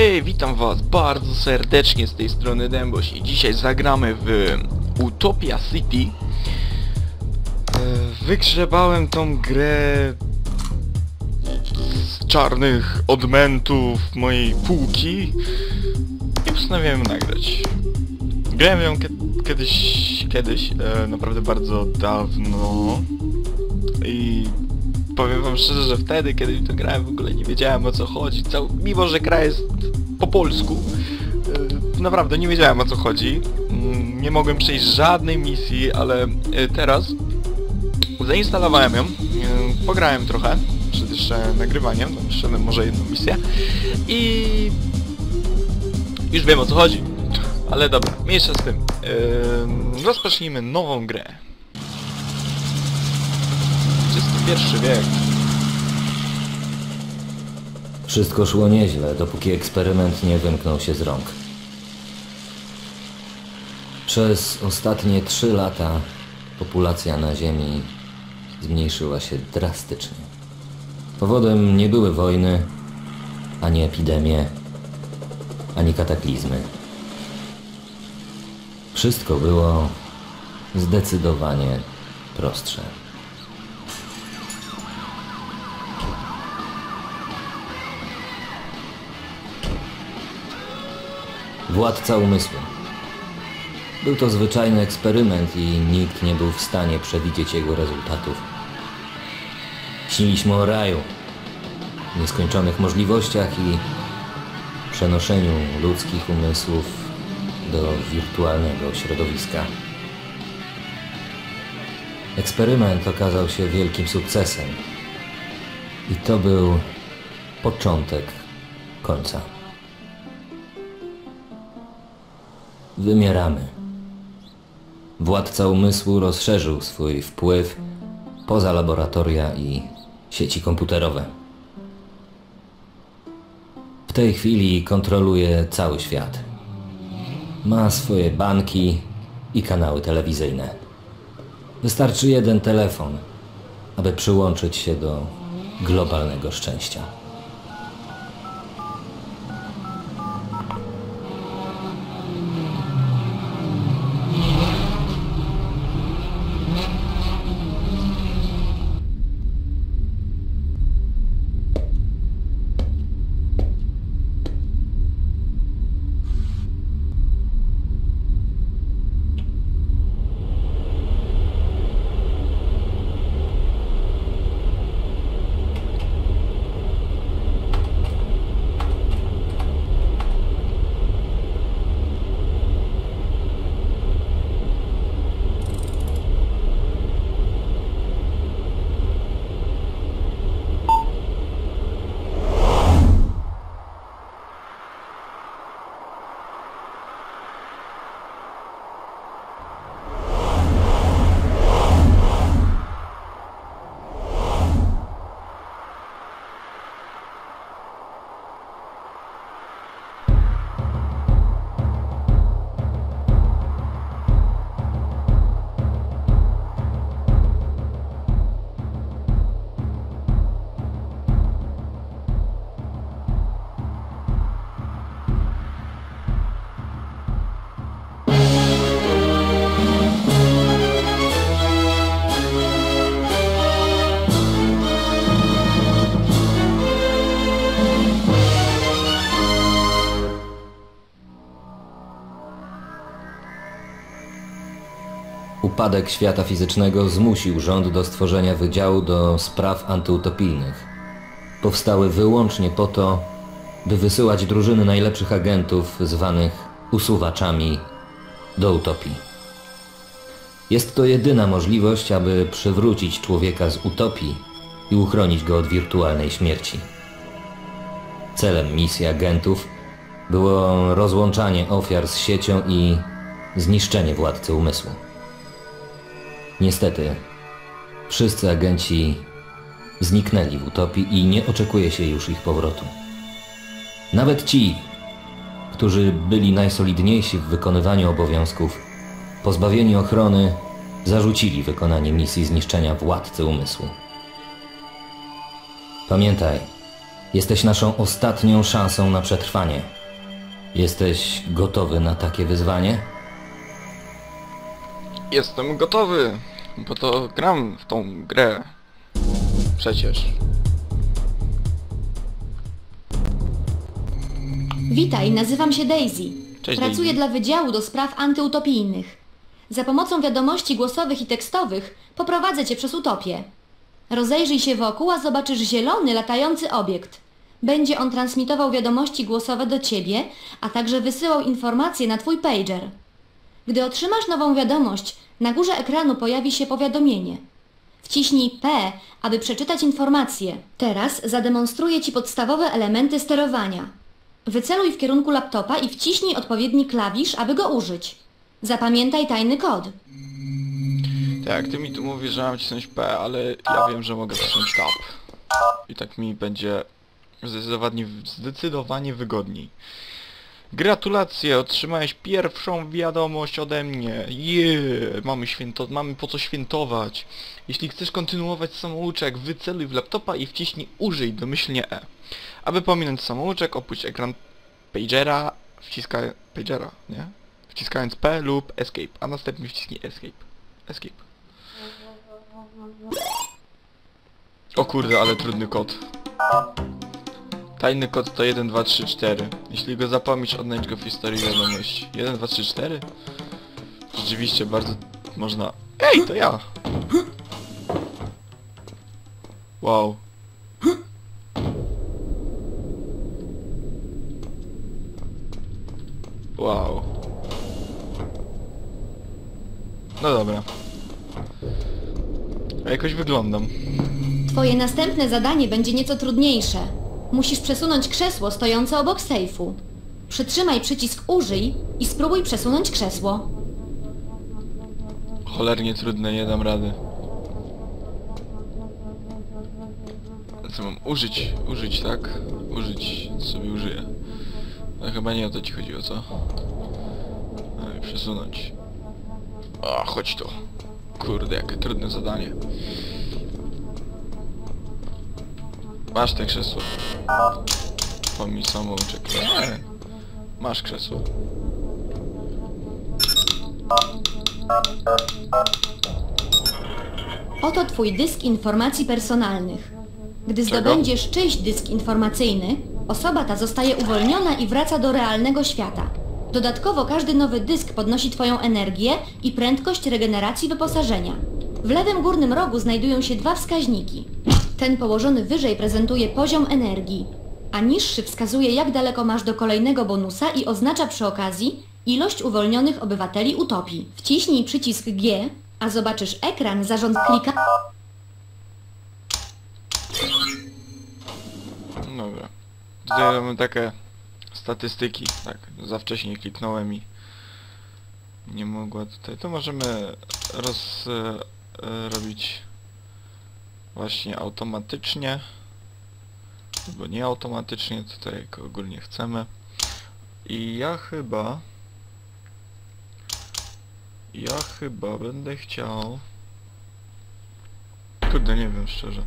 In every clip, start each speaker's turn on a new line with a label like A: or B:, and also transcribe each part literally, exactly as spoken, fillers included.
A: Hej, witam was bardzo serdecznie z tej strony Dęboś i dzisiaj zagramy w Utopia City. Wygrzebałem tą grę z czarnych odmętów mojej półki i postanowiłem nagrać. Grałem ją kiedyś, kiedyś, e, naprawdę bardzo dawno i powiem wam szczerze, że wtedy, kiedy to grałem, w ogóle nie wiedziałem, o co chodzi. Cał... Mimo, że gra jest po polsku, yy, naprawdę nie wiedziałem, o co chodzi. Yy, nie mogłem przejść żadnej misji, ale yy, teraz zainstalowałem ją, yy, pograłem trochę przed jeszcze nagrywaniem, tam jeszcze może jedną misję i już wiem, o co chodzi. Ale dobra, mniejsza z tym. Yy, rozpocznijmy nową grę. trzydziesty pierwszy wiek.
B: Wszystko szło nieźle, dopóki eksperyment nie wymknął się z rąk. Przez ostatnie trzy lata populacja na Ziemi zmniejszyła się drastycznie. Powodem nie były wojny, ani epidemie, ani kataklizmy. Wszystko było zdecydowanie prostsze. Władca umysłu. Był to zwyczajny eksperyment i nikt nie był w stanie przewidzieć jego rezultatów. Śniliśmy o raju, nieskończonych możliwościach i przenoszeniu ludzkich umysłów do wirtualnego środowiska. Eksperyment okazał się wielkim sukcesem i to był początek końca. Wymieramy. Władca umysłu rozszerzył swój wpływ poza laboratoria i sieci komputerowe. W tej chwili kontroluje cały świat. Ma swoje banki i kanały telewizyjne. Wystarczy jeden telefon, aby przyłączyć się do globalnego szczęścia. Upadek świata fizycznego zmusił rząd do stworzenia Wydziału do Spraw Antyutopijnych. Powstały wyłącznie po to, by wysyłać drużyny najlepszych agentów, zwanych usuwaczami, do utopii. Jest to jedyna możliwość, aby przywrócić człowieka z utopii i uchronić go od wirtualnej śmierci. Celem misji agentów było rozłączanie ofiar z siecią i zniszczenie władcy umysłu. Niestety, wszyscy agenci zniknęli w utopii i nie oczekuje się już ich powrotu. Nawet ci, którzy byli najsolidniejsi w wykonywaniu obowiązków, pozbawieni ochrony, zarzucili wykonanie misji zniszczenia władcy umysłu. Pamiętaj, jesteś naszą ostatnią szansą na przetrwanie. Jesteś gotowy na takie wyzwanie?
A: Jestem gotowy, bo to gram w tą grę. Przecież.
C: Witaj, nazywam się Daisy.
A: Cześć,
C: Pracuję
A: Daisy.
C: dla Wydziału do Spraw Antyutopijnych. Za pomocą wiadomości głosowych i tekstowych poprowadzę cię przez utopię. Rozejrzyj się wokół, a zobaczysz zielony, latający obiekt. Będzie on transmitował wiadomości głosowe do ciebie, a także wysyłał informacje na twój pager. Gdy otrzymasz nową wiadomość, na górze ekranu pojawi się powiadomienie. Wciśnij P, aby przeczytać informację. Teraz zademonstruję ci podstawowe elementy sterowania. Wyceluj w kierunku laptopa i wciśnij odpowiedni klawisz, aby go użyć. Zapamiętaj tajny kod.
A: Tak, ty mi tu mówisz, że mam wcisnąć P, ale ja wiem, że mogę wcisnąć Tab. I tak mi będzie zdecydowanie, zdecydowanie wygodniej. Gratulacje, otrzymałeś pierwszą wiadomość ode mnie. Yeah, mamy święto, mamy po co świętować. Jeśli chcesz kontynuować samouczek, wyceluj w laptopa i wciśnij użyj domyślnie E. Aby pominąć samouczek, opuść ekran pagera, wciskaj pagera, nie? Wciskając P lub Escape, a następnie wciśnij Escape. Escape. O kurde, ale trudny kod. Tajny kod to jeden dwa trzy cztery. Jeśli go zapomnisz, odnajdź go w historii wiadomości. jeden dwa trzy cztery? Rzeczywiście bardzo można... Ej, to ja! Wow. Wow. No dobra. A jakoś wyglądam.
C: Twoje następne zadanie będzie nieco trudniejsze. Musisz przesunąć krzesło stojące obok sejfu. Przytrzymaj przycisk użyj i spróbuj przesunąć krzesło.
A: Cholernie trudne, nie dam rady. Co mam? Użyć, użyć, tak? Użyć, sobie użyję. No chyba nie o to ci chodziło, co? No, przesunąć. A, chodź tu. Kurde, jakie trudne zadanie. Masz te krzesło. Pomij samouczek. Nie. Masz krzesło.
C: Oto twój dysk informacji personalnych. Gdy
A: Czego?
C: zdobędziesz czyjś dysk informacyjny, osoba ta zostaje uwolniona i wraca do realnego świata. Dodatkowo każdy nowy dysk podnosi twoją energię i prędkość regeneracji wyposażenia. W lewym górnym rogu znajdują się dwa wskaźniki. Ten położony wyżej prezentuje poziom energii, a niższy wskazuje, jak daleko masz do kolejnego bonusa i oznacza przy okazji ilość uwolnionych obywateli utopii. Wciśnij przycisk G, a zobaczysz ekran zarząd klika...
A: Dobra. Tutaj mamy takie statystyki. Tak, za wcześnie kliknąłem i nie mogła tutaj. To możemy roz... E, robić właśnie automatycznie. Albo nie automatycznie, tutaj jak ogólnie chcemy. I ja chyba... Ja chyba będę chciał... Kurde, nie wiem szczerze.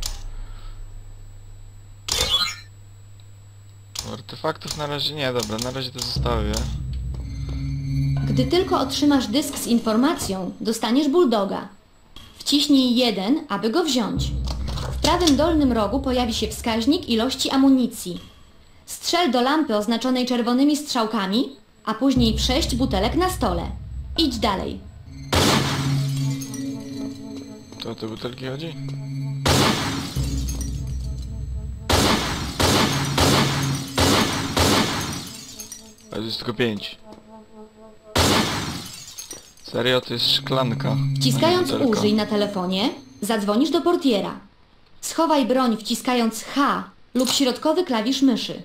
A: Artefaktów na razie nie, dobra, na razie to zostawię.
C: Gdy tylko otrzymasz dysk z informacją, dostaniesz bulldoga. Wciśnij jeden, aby go wziąć. W prawym dolnym rogu pojawi się wskaźnik ilości amunicji. Strzel do lampy oznaczonej czerwonymi strzałkami, a później w sześć butelek na stole. Idź dalej.
A: To o te butelki chodzi? Ale to jest tylko pięć. Serio? To jest szklanka.
C: Wciskając
A: a nie butelka.
C: użyj na telefonie, zadzwonisz do portiera. Schowaj broń wciskając H lub środkowy klawisz myszy.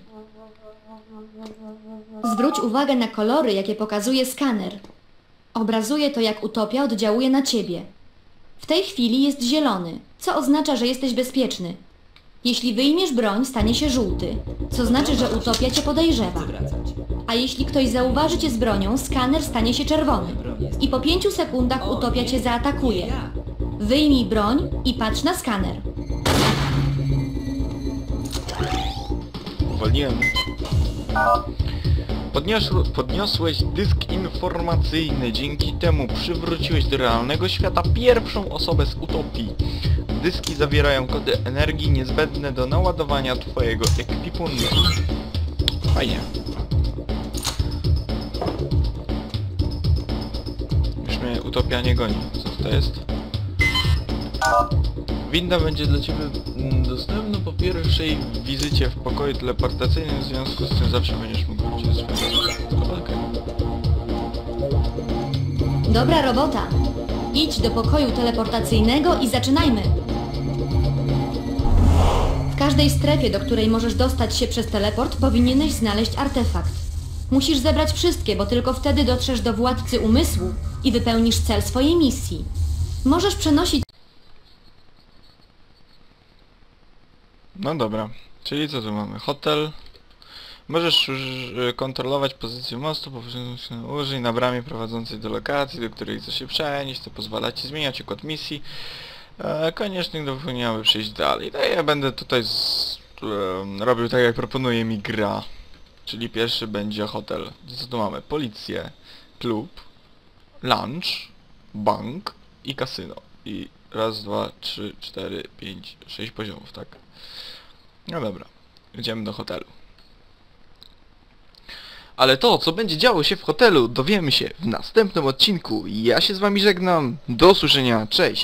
C: Zwróć uwagę na kolory, jakie pokazuje skaner. Obrazuje to, jak utopia oddziałuje na ciebie. W tej chwili jest zielony, co oznacza, że jesteś bezpieczny. Jeśli wyjmiesz broń, stanie się żółty, co znaczy, że utopia cię podejrzewa. A jeśli ktoś zauważy cię z bronią, skaner stanie się czerwony. I po pięciu sekundach utopia cię zaatakuje. Wyjmij broń i patrz na skaner.
A: Uwolniłem. Podniosł, podniosłeś dysk informacyjny, dzięki temu przywróciłeś do realnego świata pierwszą osobę z utopii. Dyski zawierają kody energii niezbędne do naładowania twojego ekwipunku. Fajnie. Już mnie utopia nie goni. Co to jest? Winda będzie dla ciebie mm, dostępna po pierwszej wizycie w pokoju teleportacyjnym, w związku z tym zawsze będziesz mógł wrócić do swojego. Okay.
C: Dobra robota. Idź do pokoju teleportacyjnego i zaczynajmy. W każdej strefie, do której możesz dostać się przez teleport, powinieneś znaleźć artefakt. Musisz zebrać wszystkie, bo tylko wtedy dotrzesz do władcy umysłu i wypełnisz cel swojej misji. Możesz przenosić...
A: No dobra, czyli co tu mamy? Hotel. Możesz już y, kontrolować pozycję mostu, poprzez użyj na bramie prowadzącej do lokacji, do której chcesz się przenieść, to pozwala ci zmieniać kod misji. E, koniecznych do wypełnienia, aby przejść dalej. No ja będę tutaj z, e, robił tak, jak proponuje mi gra. Czyli pierwszy będzie hotel. Co tu mamy? Policję, klub, lunch, bank i kasyno. I raz, dwa, trzy, cztery, pięć, sześć poziomów, tak? No dobra, idziemy do hotelu. Ale to, co będzie działo się w hotelu, dowiemy się w następnym odcinku. Ja się z wami żegnam. Do usłyszenia, cześć!